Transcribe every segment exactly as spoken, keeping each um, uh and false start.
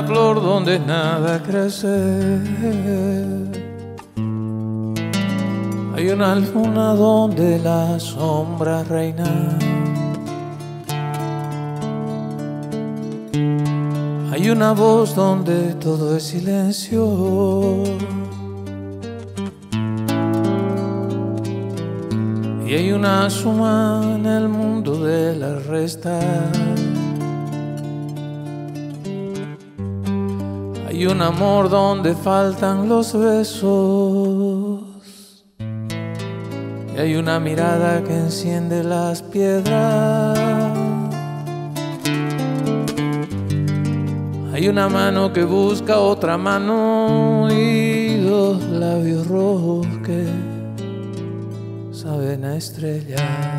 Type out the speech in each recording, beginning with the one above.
flor donde nada crece, hay una luna donde la sombra reina, hay una voz donde todo es silencio, y hay una suma en el mundo de la resta. Hay un amor donde faltan los besos, y hay una mirada que enciende las piedras. Hay una mano que busca otra mano y dos labios rojos que saben a estrellas.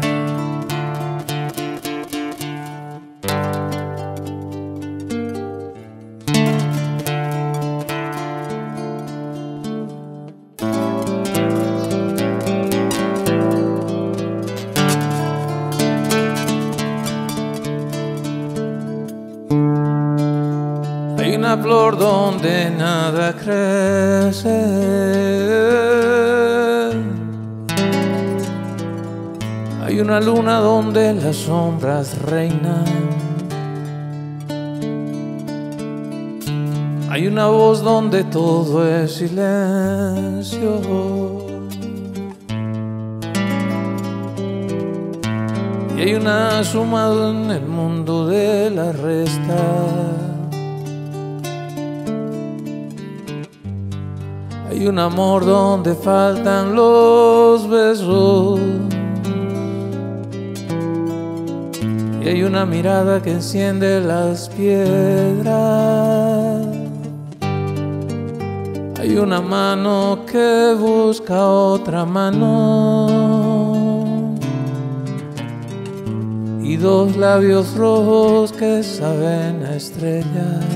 Hay una flor donde nada crece, hay una luna donde las sombras reinan, hay una voz donde todo es silencio, y hay una suma en el mundo de la resta. Hay un amor donde faltan los besos, y hay una mirada que enciende las piedras. Hay una mano que busca otra mano, y dos labios rojos que saben a estrellas.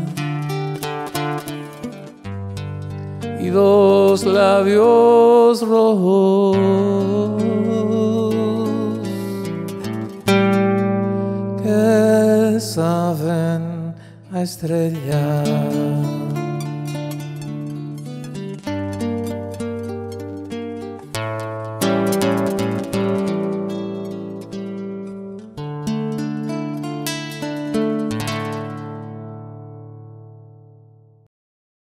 Y dos labios rojos que saben a estrellas.